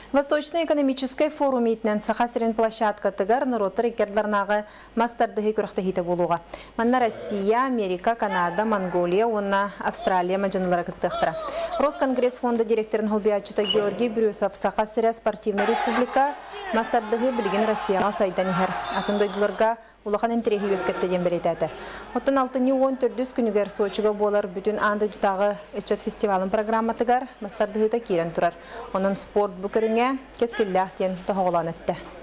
Восточный экономический форум итнен сахасырын площадка тыгар народтар икердларнағы мастардығы көріқтахиті болуға. Манна Россия, Америка, Канада, Монголия, онна Австралия маджанылары кіттіқтіра. Росконгресс фонда директорын Холбиячыта Георгий Брюсов сахасыря спортивный республика мастардығы білген Россияға сайдан ехер. Атындойдыларға улахан интерехи өскеттеден беретәді. Оттан 6-14 күнігер Сочиға болар бүтін анды дүтағы үтчет фестивалын программатыгар мастардығы да керен тұрар. Оның спорт бүкіріңе кескелі ақтен тұғылан етті.